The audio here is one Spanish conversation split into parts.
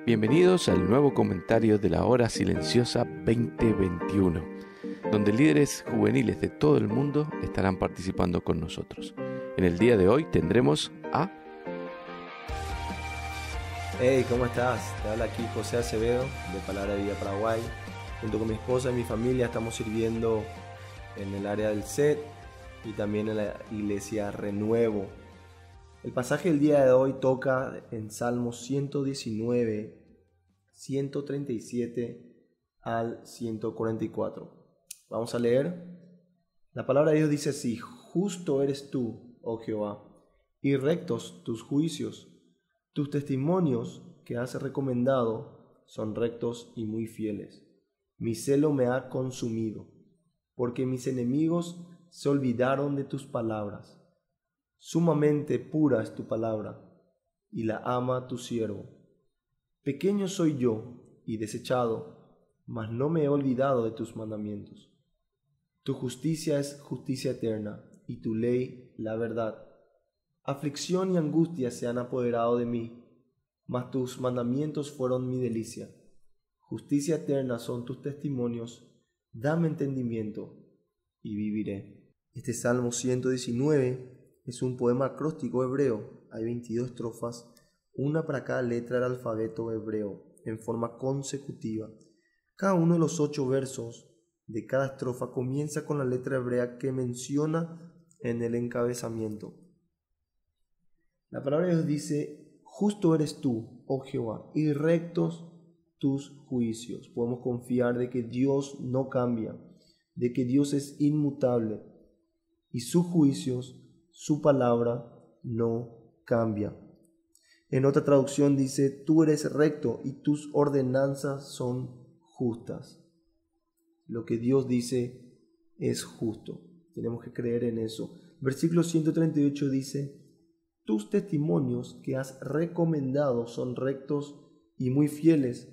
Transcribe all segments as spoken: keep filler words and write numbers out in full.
Bienvenidos al nuevo comentario de la Hora Silenciosa veinte veintiuno, donde líderes juveniles de todo el mundo estarán participando con nosotros. En el día de hoy tendremos a... Hey, ¿cómo estás? Te habla aquí José Acevedo, de Palabra de Vida Paraguay. Junto con mi esposa y mi familia estamos sirviendo en el área del C E T y también en la iglesia Renuevo. El pasaje del día de hoy toca en Salmos ciento diecinueve, ciento treinta y siete al ciento cuarenta y cuatro. Vamos a leer. La palabra de Dios dice así: Justo eres tú, oh Jehová, y rectos tus juicios. Tus testimonios que has recomendado son rectos y muy fieles. Mi celo me ha consumido, porque mis enemigos se olvidaron de tus palabras. Sumamente pura es tu palabra, y la ama tu siervo. Pequeño soy yo y desechado, mas no me he olvidado de tus mandamientos. Tu justicia es justicia eterna, y tu ley la verdad. Aflicción y angustia se han apoderado de mí, mas tus mandamientos fueron mi delicia. Justicia eterna son tus testimonios, dame entendimiento, y viviré. Este Salmo ciento diecinueve es un poema acróstico hebreo. Hay veintidós estrofas, una para cada letra del alfabeto hebreo, en forma consecutiva. Cada uno de los ocho versos de cada estrofa comienza con la letra hebrea que menciona en el encabezamiento. La palabra de Dios dice: Justo eres tú, oh Jehová, y rectos tus juicios. Podemos confiar de que Dios no cambia, de que Dios es inmutable, y sus juicios, su palabra, no cambia. En otra traducción dice: Tú eres recto y tus ordenanzas son justas. Lo que Dios dice es justo. Tenemos que creer en eso. Versículo ciento treinta y ocho dice: Tus testimonios que has recomendado son rectos y muy fieles.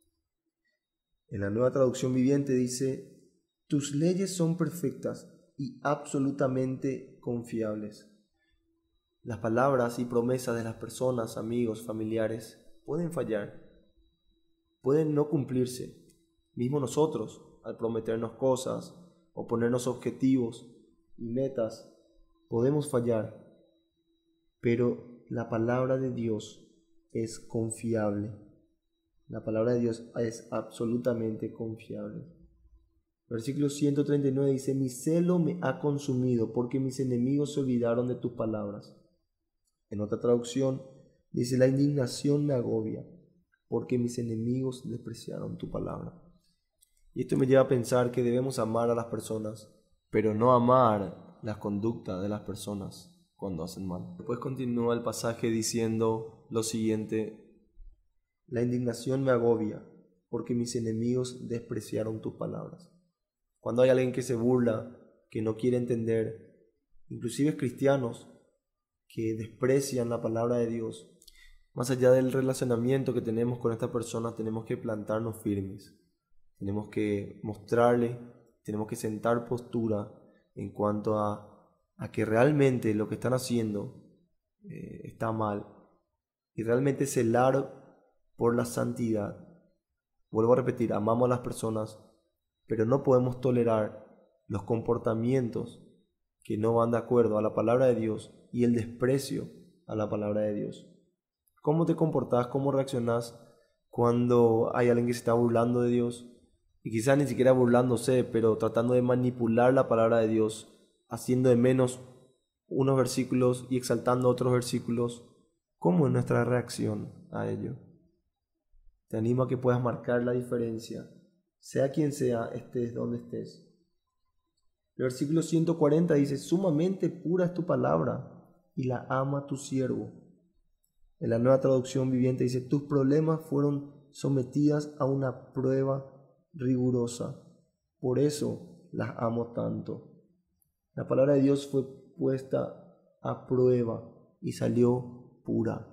En la Nueva Traducción Viviente dice: Tus leyes son perfectas y absolutamente confiables. Las palabras y promesas de las personas, amigos, familiares, pueden fallar, pueden no cumplirse. Mismo nosotros, al prometernos cosas o ponernos objetivos y metas, podemos fallar. Pero la palabra de Dios es confiable. La palabra de Dios es absolutamente confiable. Versículo ciento treinta y nueve dice: Mi celo me ha consumido, porque mis enemigos se olvidaron de tus palabras. En otra traducción dice: La indignación me agobia, porque mis enemigos despreciaron tu palabra. Y esto me lleva a pensar que debemos amar a las personas, pero no amar las conductas de las personas cuando hacen mal. Después continúa el pasaje diciendo lo siguiente: La indignación me agobia, porque mis enemigos despreciaron tus palabras. Cuando hay alguien que se burla, que no quiere entender, inclusive cristianos que desprecian la palabra de Dios, más allá del relacionamiento que tenemos con esta persona, tenemos que plantarnos firmes. Tenemos que mostrarle, tenemos que sentar postura en cuanto a, a que realmente lo que están haciendo eh, está mal, y realmente celar por la santidad. Vuelvo a repetir, amamos a las personas, pero no podemos tolerar los comportamientos que no van de acuerdo a la palabra de Dios y el desprecio a la palabra de Dios. ¿Cómo te comportás? ¿Cómo reaccionás cuando hay alguien que se está burlando de Dios? Y quizás ni siquiera burlándose, pero tratando de manipular la palabra de Dios, haciendo de menos unos versículos y exaltando otros versículos. ¿Cómo es nuestra reacción a ello? Te animo a que puedas marcar la diferencia, sea quien sea, estés donde estés. El versículo ciento cuarenta dice: Sumamente pura es tu palabra, y la ama tu siervo. En la Nueva Traducción Viviente dice: Tus problemas fueron sometidas a una prueba rigurosa, por eso las amo tanto. La palabra de Dios fue puesta a prueba y salió pura.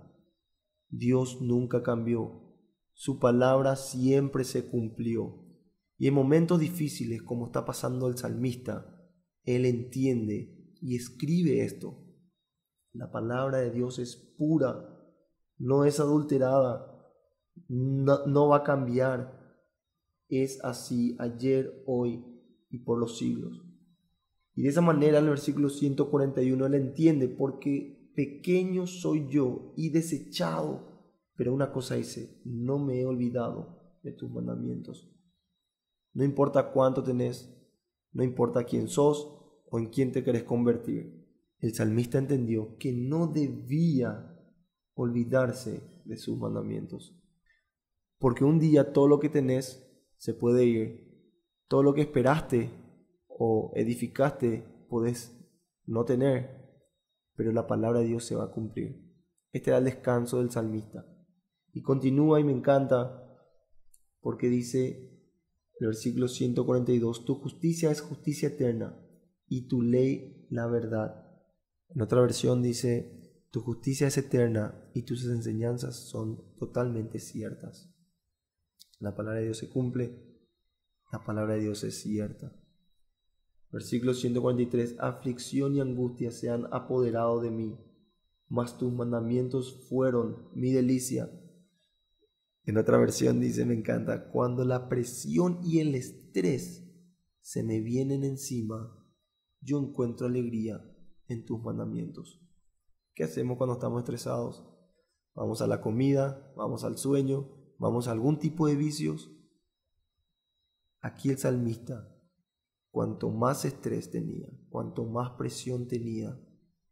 Dios nunca cambió, su palabra siempre se cumplió. Y en momentos difíciles, como está pasando el salmista, él entiende y escribe esto: la palabra de Dios es pura, no es adulterada, no, no va a cambiar. Es así ayer, hoy y por los siglos. Y de esa manera, en el versículo ciento cuarenta y uno, él entiende: porque pequeño soy yo y desechado, pero una cosa dice: no me he olvidado de tus mandamientos. No importa cuánto tenés, no importa quién sos o en quién te querés convertir, el salmista entendió que no debía olvidarse de sus mandamientos. Porque un día todo lo que tenés se puede ir, todo lo que esperaste o edificaste podés no tener, pero la palabra de Dios se va a cumplir. Este era el descanso del salmista. Y continúa, y me encanta, porque dice el versículo ciento cuarenta y dos: tu justicia es justicia eterna y tu ley la verdad. En otra versión dice: tu justicia es eterna y tus enseñanzas son totalmente ciertas. La palabra de Dios se cumple, la palabra de Dios es cierta. Versículo ciento cuarenta y tres: aflicción y angustia se han apoderado de mí, mas tus mandamientos fueron mi delicia. En otra versión dice, me encanta: cuando la presión y el estrés se me vienen encima, yo encuentro alegría en tus mandamientos. ¿Qué hacemos cuando estamos estresados? Vamos a la comida, vamos al sueño, vamos a algún tipo de vicios. Aquí el salmista, cuanto más estrés tenía, cuanto más presión tenía,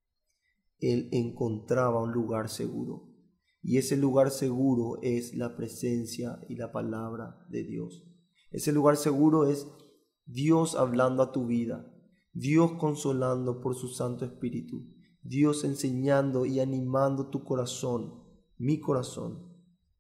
él encontraba un lugar seguro. Y ese lugar seguro es la presencia y la palabra de Dios. Ese lugar seguro es Dios hablando a tu vida, Dios consolando por su Santo Espíritu, Dios enseñando y animando tu corazón, mi corazón,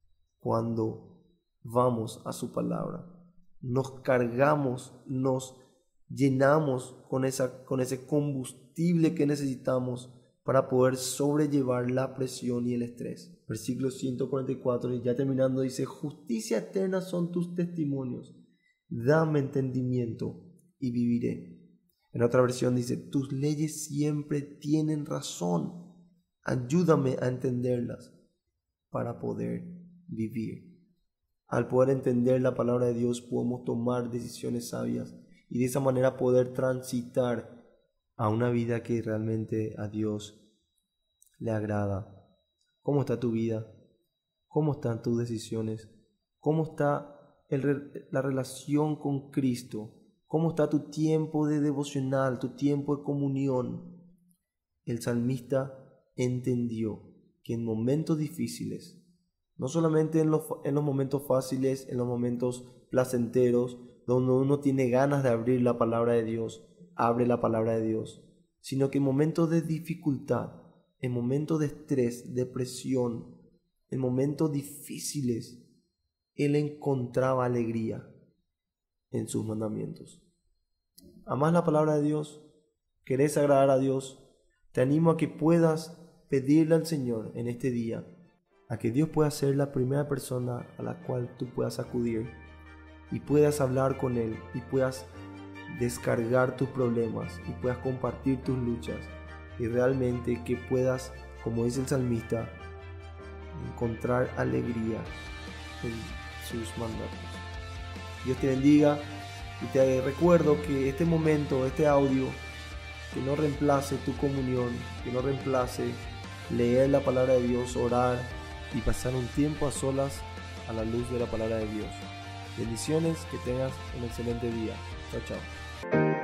cuando vamos a su palabra. Nos cargamos, nos llenamos con, esa, con ese combustible que necesitamos para poder sobrellevar la presión y el estrés. Versículo ciento cuarenta y cuatro, y ya terminando, dice: justicia eterna son tus testimonios, dame entendimiento y viviré. En otra versión dice: tus leyes siempre tienen razón, ayúdame a entenderlas para poder vivir. Al poder entender la palabra de Dios, podemos tomar decisiones sabias y de esa manera poder transitar a una vida que realmente a Dios le agrada. ¿Cómo está tu vida? ¿Cómo están tus decisiones? ¿Cómo está el, la relación con Cristo? ¿Cómo está tu tiempo de devocional, tu tiempo de comunión? El salmista entendió que en momentos difíciles, no solamente en los, en los momentos fáciles, en los momentos placenteros, donde uno tiene ganas de abrir la palabra de Dios, abre la palabra de Dios, sino que en momentos de dificultad, en momentos de estrés, de presión, en momentos difíciles, él encontraba alegría en sus mandamientos. ¿Amás la palabra de Dios? ¿Querés agradar a Dios? Te animo a que puedas pedirle al Señor en este día, a que Dios pueda ser la primera persona a la cual tú puedas acudir y puedas hablar con Él y puedas descargar tus problemas y puedas compartir tus luchas y realmente que puedas, como dice el salmista, encontrar alegría en sus mandatos. Dios te bendiga y te recuerdo que este momento, este audio, que no reemplace tu comunión, que no reemplace leer la palabra de Dios, orar y pasar un tiempo a solas a la luz de la palabra de Dios. Bendiciones, que tengas un excelente día. Chao, chao.